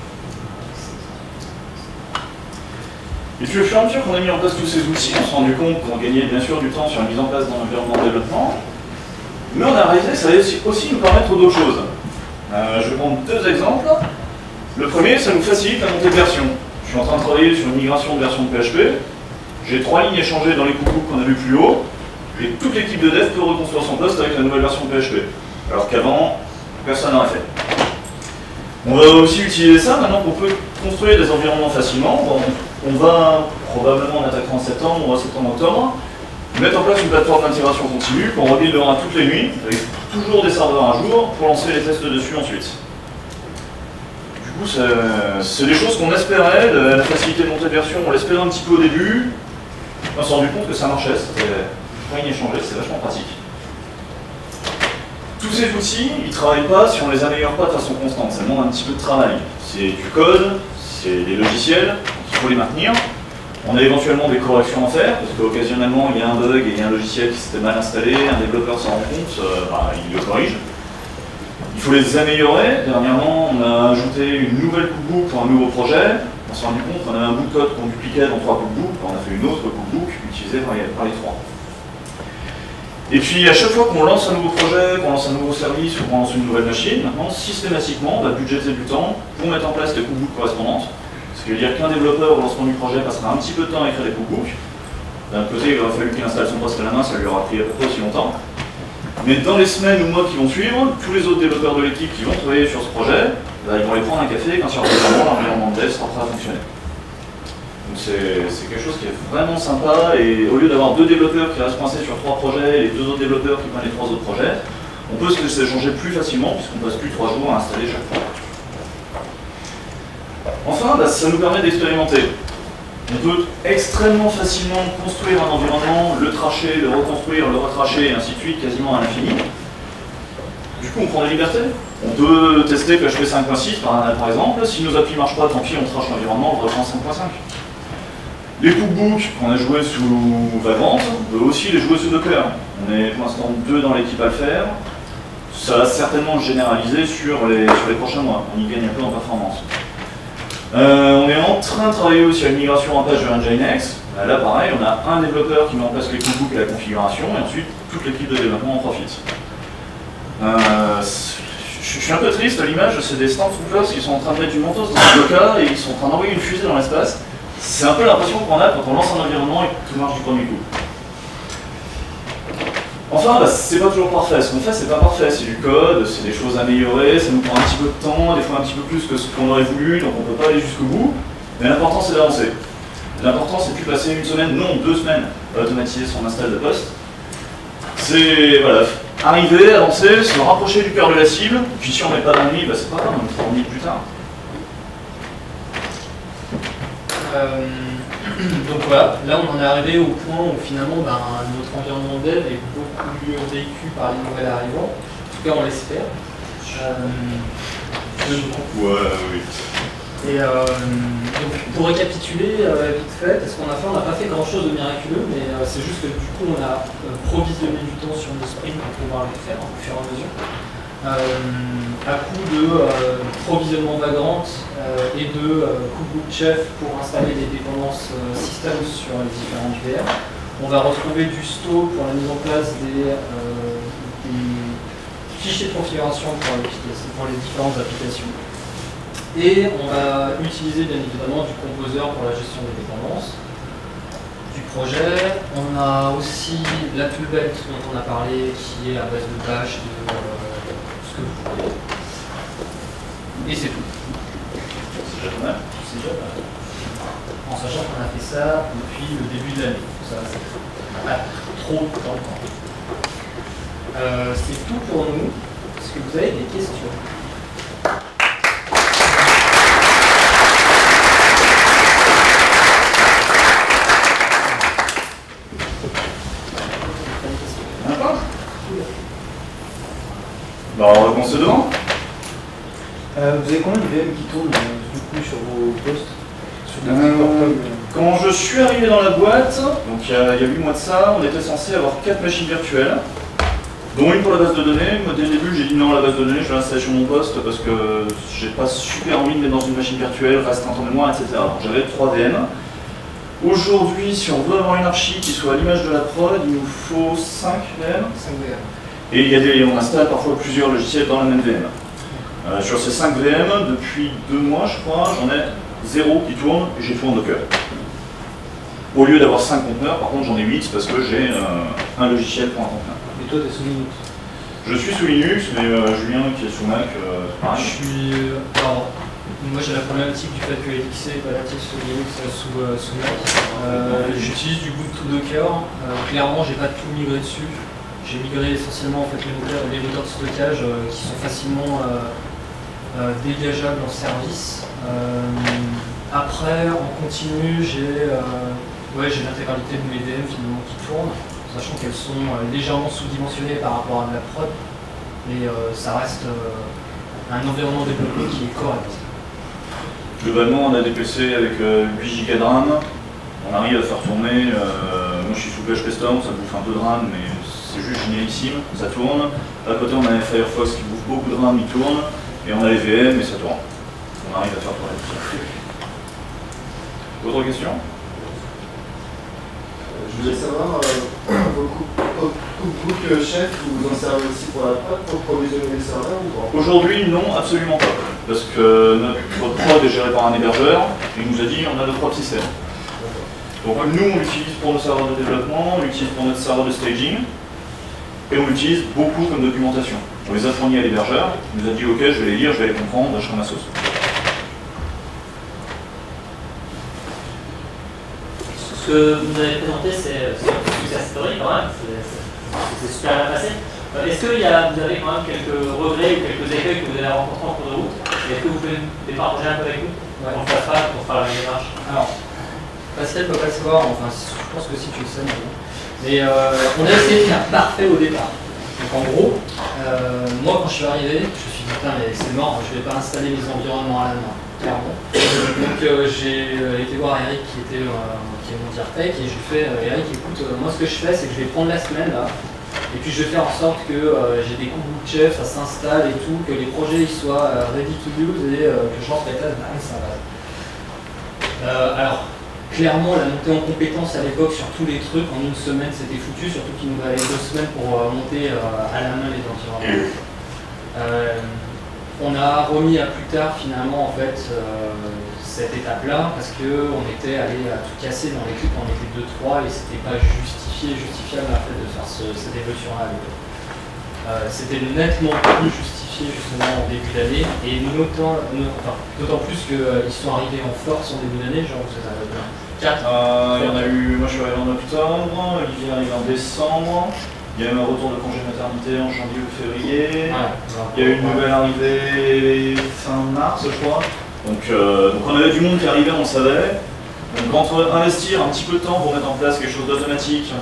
Et puis au fur et à mesure qu'on a mis en place tous ces outils, on s'est rendu compte qu'on gagnait bien sûr du temps sur la mise en place d'un environnement de développement, mais on a réalisé que ça allait aussi nous permettre d'autres choses. Euh, je vais prendre deux exemples. Le premier, ça nous facilite la montée de version. Je suis en train de travailler sur une migration de version de P H P. J'ai trois lignes échangées dans les coucous qu'on a vu plus haut, et toute l'équipe de dev peut reconstruire son poste avec la nouvelle version de P H P. Alors qu'avant, personne n'aurait fait. On va aussi utiliser ça maintenant qu'on peut construire des environnements facilement. Bon, on va, probablement en attaquant en septembre ou en septembre-octobre, mettre en place une plateforme d'intégration continue qu'on rebuildera toutes les nuits, avec toujours des serveurs un jour, pour lancer les tests dessus ensuite. Du coup, c'est des choses qu'on espérait, la facilité de montée de version, on l'espérait un petit peu au début, on s'est rendu compte que ça marchait, c'était pas inéchangé, c'est vachement pratique. Tous ces outils, ils ne travaillent pas si on ne les améliore pas de façon constante, ça demande un petit peu de travail. C'est du code, c'est des logiciels, il faut les maintenir. On a éventuellement des corrections à faire, parce qu'occasionnellement il y a un bug et il y a un logiciel qui s'était mal installé, un développeur s'en rend compte, euh, bah, il le corrige. Il faut les améliorer. Dernièrement, on a ajouté une nouvelle cookbook pour un nouveau projet. On s'est rendu compte qu'on avait un bout de code qu'on dupliquait dans trois cookbooks, on a fait une autre cookbook utilisée par les, par les trois. Et puis à chaque fois qu'on lance un nouveau projet, qu'on lance un nouveau service ou qu'on lance une nouvelle machine, maintenant systématiquement on va budgéter du temps pour mettre en place les cookbooks correspondantes. Ce qui veut dire qu'un développeur au lancement du projet passera un petit peu de temps à écrire des cookbooks. D'un côté, il aura fallu qu'il installe son poste à la main, ça lui aura pris à peu près aussi longtemps. Mais dans les semaines ou mois qui vont suivre, tous les autres développeurs de l'équipe qui vont travailler sur ce projet, bah, ils vont aller prendre un café quand sur l'environnement de dev sera prêt à fonctionner. Donc c'est quelque chose qui est vraiment sympa, et au lieu d'avoir deux développeurs qui restent coincés sur trois projets et les deux autres développeurs qui prennent les trois autres projets, on peut se laisser changer plus facilement puisqu'on passe plus trois jours à installer chaque fois. Enfin, bah, ça nous permet d'expérimenter. On peut extrêmement facilement construire un environnement, le tracher, le reconstruire, le retracher, et ainsi de suite, quasiment à l'infini. Du coup, on prend des libertés. On peut tester P H P cinq point six par, par exemple. Si nos applis ne marchent pas, tant pis, on trache l'environnement, on reprend cinq point cinq. Les cookbooks qu'on a joués sous Vagrant, on peut aussi les jouer sous Docker. On est pour l'instant deux dans l'équipe à le faire. Ça va certainement se généraliser sur les, sur les prochains mois. On y gagne un peu en performance. Euh, on est en train de travailler aussi à une migration en page vers Nginx. Là, pareil, on a un développeur qui met en place les cookbooks et la configuration, et ensuite toute l'équipe de développement en profite. Euh, je suis un peu triste à l'image, c'est des Stormtroopers qui sont en train de mettre du mantos dans le Docker et ils sont en train d'envoyer une fusée dans l'espace. C'est un peu l'impression qu'on a quand on lance un environnement et que tout marche du premier coup. Enfin, bah, c'est pas toujours parfait. Ce qu'on fait, c'est pas parfait. C'est du code, c'est des choses améliorées, ça nous prend un petit peu de temps, des fois un petit peu plus que ce qu'on aurait voulu, donc on peut pas aller jusqu'au bout. Mais l'important, c'est d'avancer. L'important, c'est plus passer une semaine, non, deux semaines à automatiser son install de poste. C'est, voilà, arriver, avancer, se rapprocher du cœur de la cible, puis si on met pas dans le mille, bah, c'est pas grave, on le fera en mille plus tard. Euh, donc voilà, là on en est arrivé au point où finalement ben, notre environnement dev est beaucoup mieux vécu par les nouvelles arrivants. En tout cas on l'espère. Euh, ouais, oui. Et euh, donc pour récapituler euh, vite fait, ce qu'on a fait, on n'a pas fait grand chose de miraculeux, mais euh, c'est juste que du coup on a euh, provisionné du temps sur nos sprints pour pouvoir le faire au fur et à mesure. Euh, à coup de euh, provisionnement Vagrant euh, et de euh, cookbook Chef pour installer des dépendances euh, système sur les différentes V R. On va retrouver du sto pour la mise en place des, euh, des fichiers de configuration pour les, pour les différentes applications. Et on va utiliser bien évidemment du composer pour la gestion des dépendances du projet. On a aussi la toolbelt dont on a parlé qui est à base de bash, de euh, ce que vous voulez. Et c'est tout. C'est déjà pas mal. C'est déjà pas mal. en sachant qu'on a fait ça depuis le début de l'année. Ça, on n'a pas trop de temps. Euh, c'est tout pour nous. Est-ce que vous avez des questions? Bah, on va commencer devant. Euh, vous avez combien de V M qui tournent euh, du coup sur vos postes sur des Euh, portables? Quand je suis arrivé dans la boîte, donc il y a huit mois de ça, on était censé avoir quatre machines virtuelles, dont une pour la base de données. Moi dès le début j'ai dit non, la base de données je vais l'installer sur mon poste parce que j'ai pas super envie de mettre dans une machine virtuelle, reste un temps de moi, et cetera. Donc j'avais trois V M. Aujourd'hui, si on veut avoir une archi qui soit à l'image de la prod, il nous faut cinq V M. cinq V M. Et il y a des, on installe parfois plusieurs logiciels dans la même V M. Euh, sur ces cinq V M, depuis deux mois je crois, j'en ai zéro qui tourne et j'ai tout en Docker. Au lieu d'avoir cinq conteneurs, par contre j'en ai huit parce que j'ai euh, un logiciel pour un conteneur. Et toi, t'es sous Linux? Je suis sous Linux, mais euh, Julien qui est sous Mac, euh, Je pareil. suis. Alors, moi j'ai la problématique du fait que L X C est pas natif sous Linux, euh, sous, euh, sous Mac. Euh, J'utilise du Ubuntu Docker. Euh, clairement, j'ai pas tout migré dessus. J'ai migré essentiellement en fait, les, moteurs, les moteurs de stockage euh, qui sont facilement euh, euh, dégageables en service. Euh, après, en continu, j'ai euh, ouais, j'ai l'intégralité de mes V M finalement qui tournent, sachant qu'elles sont euh, légèrement sous-dimensionnées par rapport à de la prod, mais euh, ça reste euh, un environnement développé qui est correct. Globalement, on a des P C avec euh, huit giga de RAM. On arrive à faire tourner. Euh, moi je suis sous P H P Storm, ça bouffe un peu de RAM, mais c'est juste génialissime, ça tourne. À côté, on a un Firefox qui bouffe beaucoup de RAM, il tourne. Et on a les V M et ça tourne. On arrive à faire tourner tout ça. Autre question? Je voulais savoir, euh, vos cookbook chef, vous en servez aussi pour la prod, pour provisionner les serveurs ou pas? Aujourd'hui, non, absolument pas. Parce que notre prod est géré par un hébergeur, et il nous a dit on a notre propre système. Donc nous, on l'utilise pour nos serveurs de développement, on l'utilise pour notre serveur de staging, et on l'utilise beaucoup comme documentation. On les a fournis à l'hébergeur, il nous a dit ok, je vais les lire, je vais les comprendre, je ferai ma sauce. Ce que vous avez présenté, c'est success story quand même, c'est super bien passé. Euh, Est-ce que y a, vous avez quand même quelques regrets ou quelques écueils que vous avez rencontrés en cours de route? Est-ce que vous pouvez les partager un peu avec nous? Ouais. On ne fasse pas pour faire la même démarche. Alors, Pascal peut pas le savoir, enfin je pense que si tu le sais, mais, mais euh, on a essayé de faire parfait au départ. Donc en gros, euh, moi quand je suis arrivé, je me suis dit putain mais c'est mort, je vais pas installer mes environnements à la main, clairement. Donc euh, j'ai euh, été voir Eric qui était euh, qui est mon Dirtech et je lui fais euh, Eric écoute, euh, moi ce que je fais c'est que je vais prendre la semaine là, et puis je vais faire en sorte que euh, j'ai des cookbook chefs, ça s'installe et tout, que les projets ils soient euh, ready to use et euh, que je lance mes tests, bah, ça va. Euh, alors, clairement, la montée en compétences à l'époque sur tous les trucs, en une semaine, c'était foutu, surtout qu'il nous fallait deux semaines pour euh, monter euh, à la main les environnements. Euh, on a remis à plus tard, finalement, en fait, euh, cette étape-là, parce qu'on était allé à tout casser dans l'équipe, on était deux trois, et c'était pas justifié, justifiable, en fait, de faire ce, cette évolution-là à l'époque. Euh, c'était nettement plus justifié justement en début d'année et d'autant enfin, plus qu'ils euh, sont arrivés en force en début d'année, genre vous êtes arrivé quatre. Euh, il y en a eu, moi je suis arrivé en octobre, Olivier est arrivé en décembre, il y a eu un retour de congé maternité en janvier ou février, Ouais, il y a eu une nouvelle arrivée fin mars je crois, donc, euh, donc on avait du monde qui arrivait, on le savait, donc entre investir un petit peu de temps pour mettre en place quelque chose d'automatique,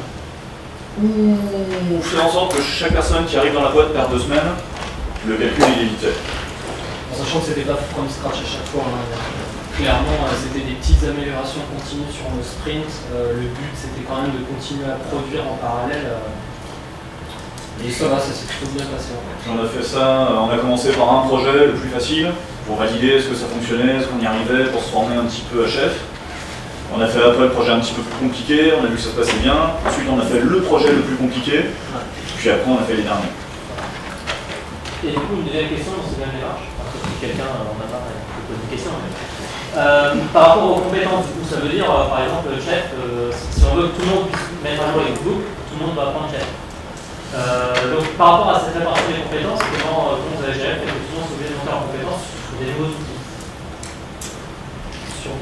ou faire en sorte que chaque personne qui arrive dans la boîte perd deux semaines, le calcul il est vite fait. En sachant que c'était pas from scratch à chaque fois, hein. Clairement euh, c'était des petites améliorations continues sur nos sprints, euh, le but c'était quand même de continuer à produire en parallèle. Euh, et ça va, ça s'est plutôt bien passé en fait. On a fait ça, on a commencé par un projet le plus facile, pour valider est-ce que ça fonctionnait, est-ce qu'on y arrivait, pour se former un petit peu à chef. On a fait après le projet un petit peu plus compliqué, on a vu que ça se passait bien. Ensuite, on a fait le projet le plus compliqué. Puis après, on a fait les derniers. Et du coup, une deuxième question dans cette même démarche, parce que si quelqu'un en a pas, peut poser une question. Mais... Euh, par rapport aux compétences, du coup, ça veut dire, euh, par exemple, chef, euh, si on veut que tout le monde puisse mettre à jour les cookbooks, tout le monde doit apprendre chef. Euh, donc, par rapport à cette répartition des compétences, comment, euh, comment vous avez géré, fait que tout le monde soit obligé de monter en compétences sur des nouveaux outils? Sur de la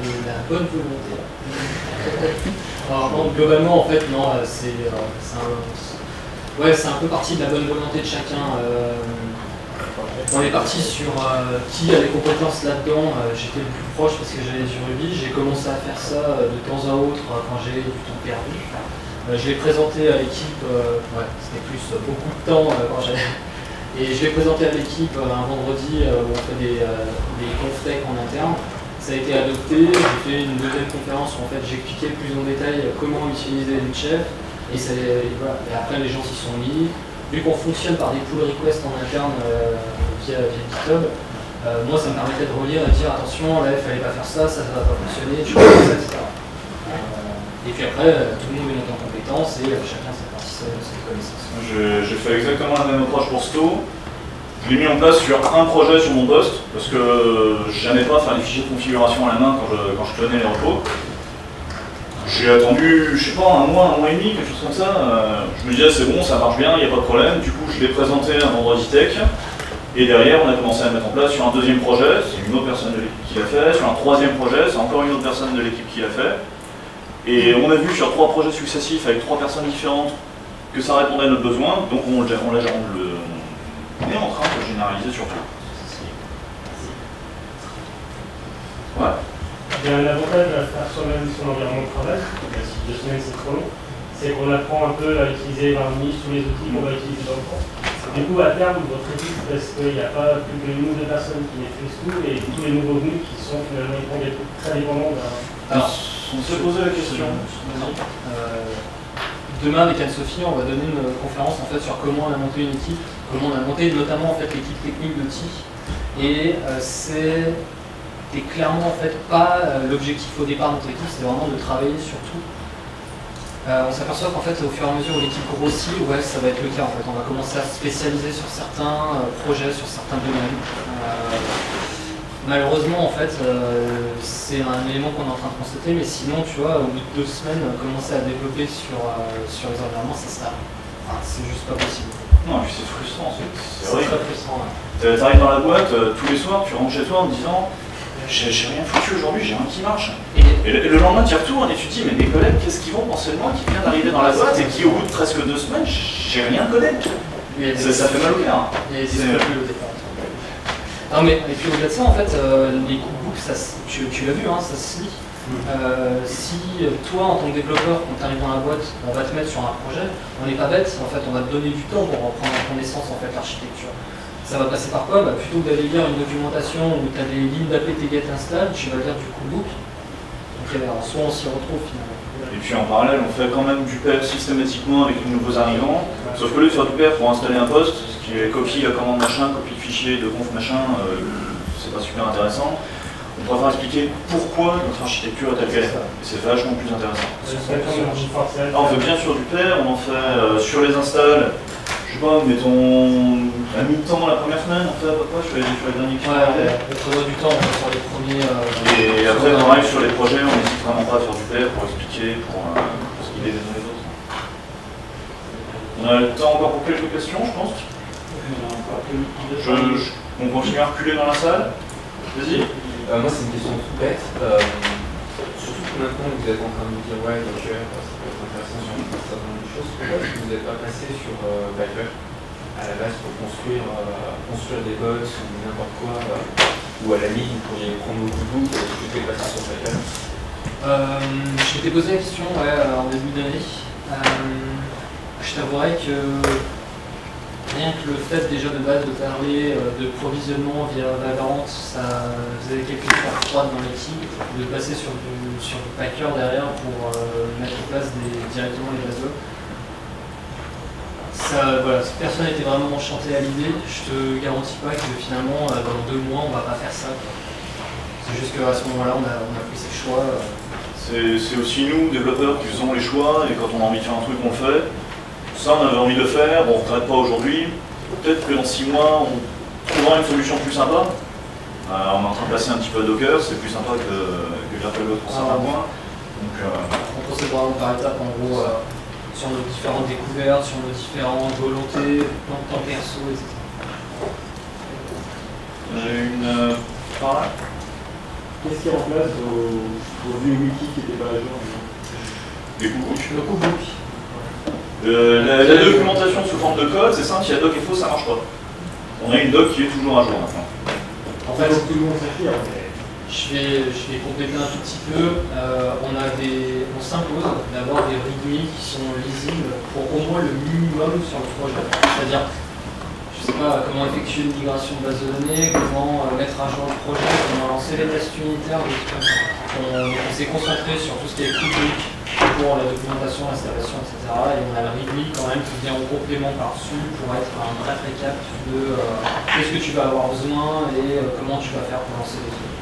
bonne volonté. Alors, non, globalement, en fait, non, c'est euh, un, ouais, c'est un peu parti de la bonne volonté de chacun. Euh, on est parti sur euh, qui a les compétences là-dedans. Euh, J'étais le plus proche parce que j'allais sur Ruby. J'ai commencé à faire ça euh, de temps à autre euh, quand j'ai du temps perdu. Euh, je l'ai présenté à l'équipe, euh, ouais, c'était plus euh, beaucoup de temps euh, quand j'allais. Et je l'ai présenté à l'équipe euh, un vendredi euh, où on fait des, euh, des conf-tech en interne. Ça a été adopté, j'ai fait une deuxième conférence où en fait j'expliquais plus en détail comment utiliser Chef. Et, et, voilà. Et après les gens s'y sont mis. Vu qu'on fonctionne par des pull requests en interne euh, via, via GitHub, euh, moi ça me permettait de relire et de dire attention, là il fallait pas faire ça, ça ne va pas fonctionner, tu peux faire ça, et cetera. Euh, et puis après, euh, tout le monde est monté en compétence et euh, chacun s'est parti sa connaissance. J'ai fait exactement la même approche pour Sto. Je l'ai mis en place sur un projet sur mon poste, parce que je n'aimais pas faire les fichiers de configuration à la main quand je, quand je tenais les repos. J'ai attendu, je sais pas, un mois, un mois et demi, quelque chose comme ça. Euh, je me disais, c'est bon, ça marche bien, il n'y a pas de problème. Du coup, je l'ai présenté un vendredi tech. Et derrière, on a commencé à le mettre en place sur un deuxième projet, c'est une autre personne de l'équipe qui l'a fait. Sur un troisième projet, c'est encore une autre personne de l'équipe qui l'a fait. Et on a vu sur trois projets successifs avec trois personnes différentes que ça répondait à notre besoin. Donc on, on, on, le, on est en train de le généraliser sur tout. Ouais. Il y a un avantage à faire soi-même son environnement de travail, même si deux semaines c'est trop long, c'est qu'on apprend un peu à utiliser Varnish, tous les outils qu'on va utiliser dans le temps. Du coup, à terme, votre équipe, parce qu'il n'y a pas plus qu'une ou deux personnes qui maîtrisent tout, et tous les nouveaux venus qui sont finalement très dépendants d'un... Alors, on s'est posé la question. Euh, demain, avec Anne-Sophie, on va donner une conférence en fait, sur comment on a monté une équipe, comment on a monté notamment en fait, l'équipe technique de T I. Et euh, c'est... Et clairement en fait pas euh, l'objectif au départ de notre équipe, c'est vraiment de travailler sur tout. Euh, on s'aperçoit qu'en fait au fur et à mesure où l'équipe grossit, ouais ça va être le cas en fait. On va commencer à se spécialiser sur certains euh, projets, sur certains domaines. Euh, malheureusement en fait euh, c'est un élément qu'on est en train de constater, mais sinon tu vois au bout de deux semaines commencer à développer sur, euh, sur les environnements ça se tape. Enfin, c'est juste pas possible. Non, et puis c'est frustrant, c'est très frustrant. Ouais. T'arrives dans la boîte, euh, tous les soirs tu rentres chez toi en te disant j'ai rien foutu aujourd'hui, j'ai rien qui marche. Et, et, le, et le lendemain, tu y retournes et tu te dis, mais mes collègues, qu'est-ce qu'ils vont penser de moi qui vient d'arriver dans la boîte et qui, au bout de presque deux semaines, j'ai rien codé. Ça, ça fait mal au cœur. Il y a des scrupules au départ. Non, mais et puis au-delà de ça, en fait, euh, les cookbooks, ça, tu, tu l'as vu, hein, ça se lit. Euh, si toi, en tant que développeur, quand tu arrives dans la boîte, on va te mettre sur un projet, on n'est pas bête, en fait, on va te donner du temps pour reprendre en connaissance en fait, l'architecture. Ça va passer par quoi? Bah, plutôt que d'aller lire une documentation où tu as des lignes d'apt get install, tu vas lire du cookbook. Donc en soi, on s'y retrouve finalement. Et puis en parallèle, on fait quand même du pair systématiquement avec les nouveaux arrivants. Sauf que là, de faire du pair pour installer un poste, ce qui est copie la commande machin, copie le fichier de conf machin, euh, c'est pas super intéressant. On préfère expliquer pourquoi notre architecture est telle qu'elle est. Et c'est vachement plus intéressant. Alors, on fait bien sur du pair, on en fait euh, sur les installs. Je sais pas, mettons à mi-temps la première semaine, on fait à peu près, je fais les derniers qui ouais, on prévoit du temps sur les premiers. Euh, et après, on arrive sur les projets, on n'hésite vraiment pas à faire du pair pour expliquer, pour, euh, pour se guider les uns les autres. On a le temps encore pour quelques questions, je pense. Je, je, on continue à reculer dans la salle. Vas-y. Euh, moi, c'est une question toute bête. Euh, surtout que maintenant, vous êtes en train de me dire, ouais, Docker, ça peut être intéressant sur un certain nombre de choses. Pourquoi est-ce que vous n'êtes pas passé sur euh, Docker à la base pour construire, euh, construire des bots ou n'importe quoi euh, ou à la ligne, vous pourriez prendre beaucoup de bouts et juste passer sur Docker? euh, Je m'étais posé la question ouais, en début d'année. Euh, je t'avouerais que rien que le fait déjà de base de parler de provisionnement via Vagrant, ça faisait quelques fois froides dans l'équipe, de passer sur du, sur du Packer derrière pour euh, mettre en place des, directement les bases web. Ça, voilà, personne n'était vraiment enchanté à l'idée. Je te garantis pas que finalement, dans deux mois, on va pas faire ça. C'est juste qu'à ce moment-là, on a, on a pris ces choix. C'est aussi nous, développeurs, qui faisons les choix, et quand on a envie de faire un truc, on le fait. Ça, on avait envie de le faire, on ne regrette pas aujourd'hui. Peut-être que dans six mois, on trouvera une solution plus sympa. Euh, on est en train de passer un petit peu à Docker, c'est plus sympa que, que Virtual pour certains ah, points. Donc, euh... on procède vraiment par étapes, en gros, euh, sur nos différentes découvertes, sur nos différentes volontés, plan de temps perso, et cetera. J'ai une... Euh, par là. Qu'est-ce qui remplace vos, vos vues wiki qui n'étaient pas à jour? Les cookbooks. Le cookbook. Euh, la, la documentation sous forme de code, c'est simple, si la doc est fausse, ça marche pas. On a une doc qui est toujours à jour maintenant. En fait, tout le monde s'affirme. je vais, je vais compléter un tout petit peu. Euh, on, a des, on s'impose d'avoir des readme qui sont lisibles pour au moins le minimum sur le projet. C'est-à-dire, je sais pas comment effectuer une migration de base de données, comment euh, mettre à jour le projet, comment lancer les tests unitaires, des trucs comme ça. On, on s'est concentré sur tout ce qui est cookbook pour la documentation, l'installation, et cetera. Et on a le readme quand même qui vient en complément par-dessus pour être un bref récap de euh, qu'est-ce que tu vas avoir besoin et euh, comment tu vas faire pour lancer les trucs.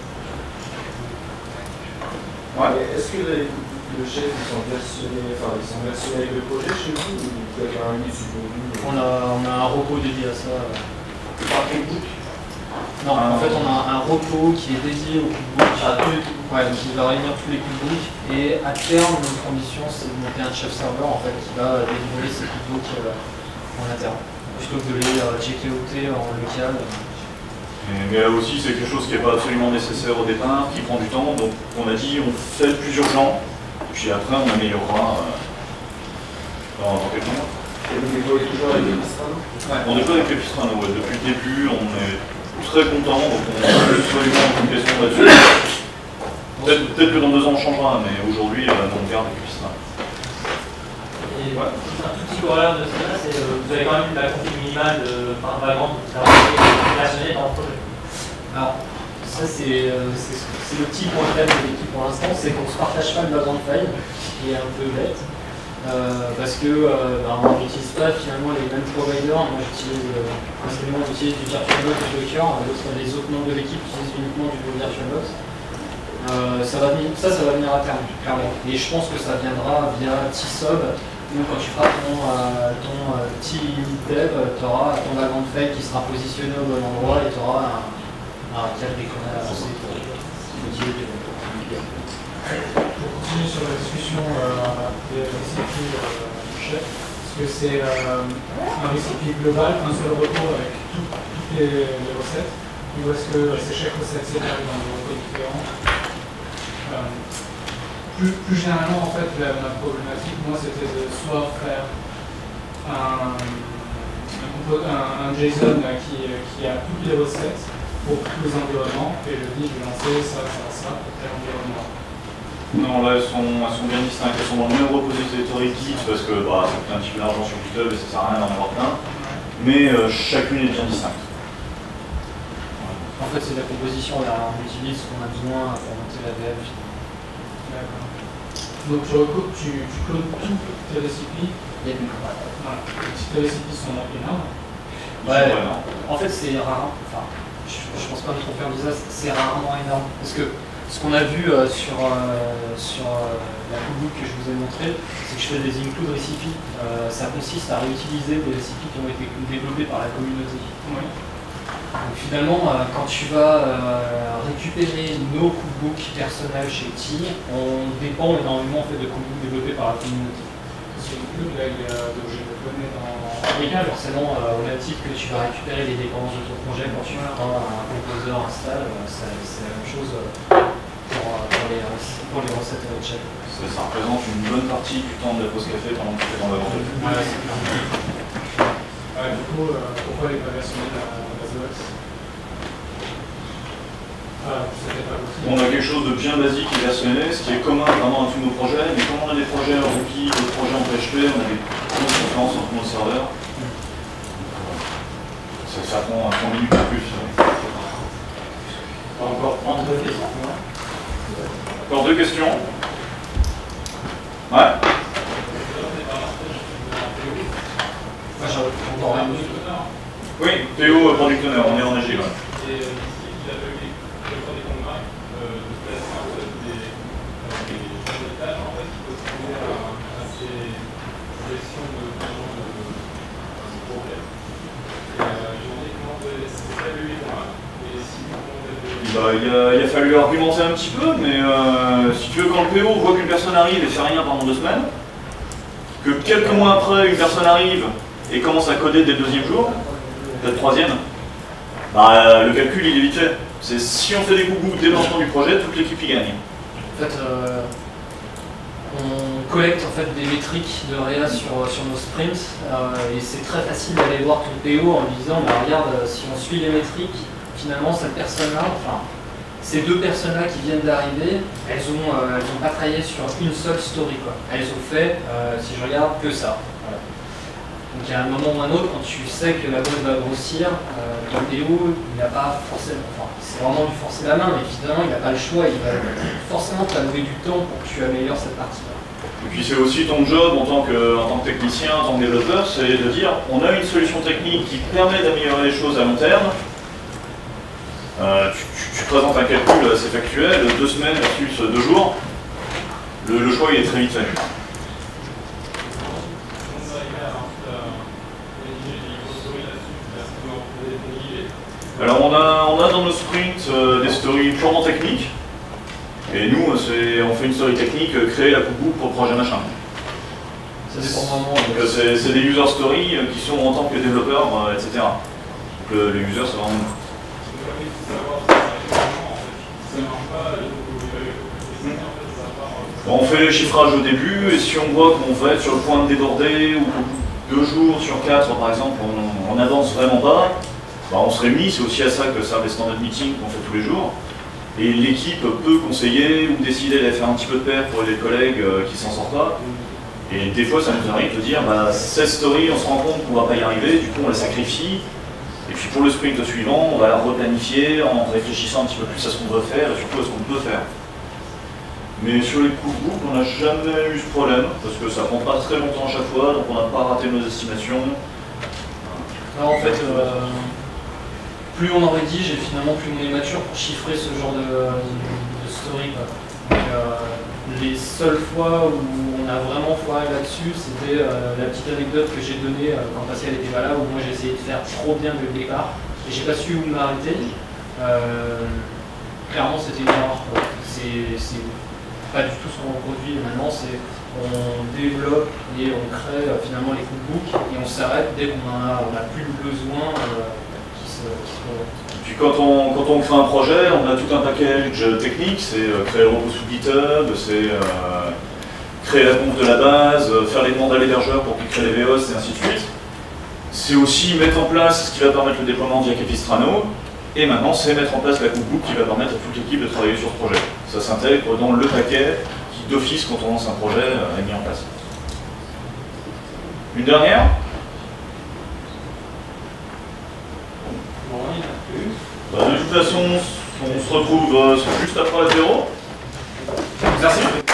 Ouais. Est-ce que les le chef ils sont versionnés, enfin ils sont versionnés avec le projet chez vous ou vous avez un guide supplémentaire? On a, on a un repo dédié à ça. Par cookbook? Non, en fait on a un repo qui est dédié au cookbook, à tous les cookbooks, ouais, qui va réunir tous les cookbooks, et à terme notre ambition c'est de monter un chef serveur en fait qui va délivrer ces cookbooks euh, en interne, plutôt que de les euh, checker O T en local. Et, mais là aussi c'est quelque chose qui n'est pas absolument nécessaire au départ, qui prend du temps, donc on a dit on fait le plus urgent, puis après on améliorera euh, dans, dans quelques mois. Et vous déployez toujours avec les Pistrano? Ouais. On déploie avec les Pistrano, ouais. Depuis le début on est très content, donc on a absolument une question là-dessus. Peut-être peut que dans deux ans on changera, mais aujourd'hui euh, on garde avec les Pistrano. Et ouais. Un tout petit corollaire de cela, c'est que euh, vous avez quand même la config minimale de par vagrant pour relationnel dans le projet. Alors, ça c'est euh, le petit point faible de l'équipe pour l'instant, c'est qu'on ne se partage pas le background file, ce qui est un peu bête. Euh, parce que euh, bah, on n'utilise pas finalement les mêmes providers. Moi j'utilise euh, principalement j'utilise du VirtualBox et du Docker, les autres membres de l'équipe utilisent uniquement du VirtualBox. Euh, ça, va venir, ça, ça va venir à terme, clairement. Et je pense que ça viendra via T-Sub, où quand tu feras ton, euh, ton euh, T-Dev, tu auras ton background file qui sera positionné au bon endroit et tu auras un, un câble décollé avancé pour motiver les Pour continuer sur la discussion euh, des récipients euh, chef, est-ce que c'est euh, un récipient global, un seul recours avec tout, toutes les, les recettes, ou est-ce que c'est chaque recette séparée dans des recours différents? euh, plus, plus généralement, en fait, la, ma problématique, moi, c'était de soit faire un, un, un, un JSON qui, qui a toutes les recettes pour tous les environnements, et je dis, je vais lancer ça, ça, ça, pour tel environnement. Non, là elles sont, elles sont bien distinctes, elles sont dans le même repository Git parce que bah, ça coûte un petit peu d'argent sur GitHub et ça sert à rien d'en avoir plein, mais euh, chacune est bien distincte. En fait, c'est la composition, là, on utilise ce qu'on a besoin pour monter la V M. D'accord. Donc tu recoupes, tu, tu clones tous tes récipients. Et voilà. Tes récipients sont énormes. Ouais, en fait c'est rare, enfin, je, je pense pas me tromper en disant c'est rarement énorme, parce que ce qu'on a vu euh, sur, euh, sur euh, la cookbook que je vous ai montré, c'est que je fais des include recipes. Euh, ça consiste à réutiliser des recipes qui ont été développés par la communauté. Oui. Donc finalement, euh, quand tu vas euh, récupérer nos cookbooks personnels chez T, on dépend énormément en fait, de cookbooks développés par la communauté. Sur include, là, il y a de je le connais dans. Oui, forcément, euh, au même titre que tu vas récupérer les dépendances de ton projet quand tu prends un composer install, euh, c'est la même chose. Euh, Pour, pour, les, pour les recettes de chef. Ça, ça représente une bonne partie du temps de la pause café pendant que tu fais dans l'aventure. Ouais, c'est clair. Ouais, du coup, euh, pourquoi les pas versionner la base de X? Ah, c'était pas possible. On a quelque chose de bien basique et versionné, ce qui est commun vraiment à tous nos projets, mais comme on a des projets en rookie, des projets en P H P, on a des grosses différences entre nos serveurs. Ça, ça prend trente minutes de plus. Encore trente-deux questions. Encore deux questions. Ouais. Moi, j'ai encore rien. Oui, Théo, product owner, on est en agile. Ouais. Et il avait eu des congrès de placer en fait des tâches en fait qui correspondaient à ces sélections de problèmes. Et je me dis comment c'est évalué moi. Et si Bah, il, a, il a fallu argumenter un petit peu, mais euh, si tu veux, quand le P O voit qu'une personne arrive et fait rien pendant deux semaines, que quelques mois après, une personne arrive et commence à coder dès le deuxième jour, dès le troisième, bah, le calcul il est vite fait. C'est si on fait des cookbooks dès le lancement du projet, toute l'équipe y gagne. En fait, euh, on collecte en fait des métriques de réa sur, sur nos sprints euh, et c'est très facile d'aller voir ton P O en lui disant bah, regarde, si on suit les métriques, finalement cette personne-là, enfin ces deux personnes-là qui viennent d'arriver, elles n'ont euh, elles ont pas travaillé sur une seule story, quoi. Elles ont fait, euh, si je regarde, que ça. Voilà. Donc il y a un moment ou un autre, quand tu sais que la boîte va grossir, euh, ton P O, il n'a pas forcément, enfin c'est vraiment du forcer la main, mais évidemment il n'a pas le choix, il va forcément t'allouer du temps pour que tu améliores cette partie-là. Et puis c'est aussi ton job en tant, que, en tant que technicien, en tant que développeur, c'est de dire on a une solution technique qui permet d'améliorer les choses à long terme. Euh, tu, tu, tu présentes un calcul assez factuel, deux semaines versus deux jours, le, le choix il est très vite fait. Alors on a, on a dans nos sprints euh, des stories purement techniques, et nous on fait une story technique, euh, créer la cookbook pour le projet machin. Ça dépend vraiment. Donc c'est des user stories euh, qui sont en tant que développeurs, euh, et cetera. Donc le, le user c'est vraiment nous. Bon, on fait les chiffrages au début, et si on voit qu'on va être sur le point de déborder, ou qu'au bout de deux jours sur quatre par exemple, on n'avance vraiment pas, bah on se réunit, c'est aussi à ça que servent les standard meetings qu'on fait tous les jours. Et l'équipe peut conseiller ou décider d'aller faire un petit peu de pair pour les collègues euh, qui s'en sortent pas. Et des fois ça nous arrive de dire, bah, cette story on se rend compte qu'on va pas y arriver, du coup on la sacrifie. Et puis pour le sprint suivant, on va la replanifier en réfléchissant un petit peu plus à ce qu'on veut faire et surtout à ce qu'on peut faire. Mais sur les cookbooks, on n'a jamais eu ce problème, parce que ça prend pas très longtemps à chaque fois, donc on n'a pas raté nos estimations. Alors en fait, euh, plus on en rédige et finalement plus on est mature pour chiffrer ce genre de, de story, quoi. Donc, euh, les seules fois où on a vraiment foiré là-dessus, c'était euh, la petite anecdote que j'ai donnée euh, quand Pascal était pas là, où moi j'ai essayé de faire trop bien dès le départ et j'ai pas su où m'arrêter. Euh, clairement c'était une erreur. C'est pas du tout ce qu'on produit maintenant, c'est on développe et on crée euh, finalement les cookbooks et on s'arrête dès qu'on a, on a plus le besoin euh, qui se, qui se... Et puis quand on, quand on crée un projet, on a tout un package technique, c'est euh, créer le repos sous GitHub, c'est euh, créer la conf de la base, euh, faire les demandes à l'hébergeur pour qu'il crée les V O S et ainsi de suite. C'est aussi mettre en place ce qui va permettre le déploiement via Capistrano. Et maintenant, c'est mettre en place la cookbook qui va permettre à toute l'équipe de travailler sur ce projet. Ça s'intègre dans le paquet qui, d'office, quand on lance un projet, est mis en place. Une dernière ? Bon, il n'y en a plus. Bah, de toute façon, on se retrouve euh, juste après l'apéro. Merci.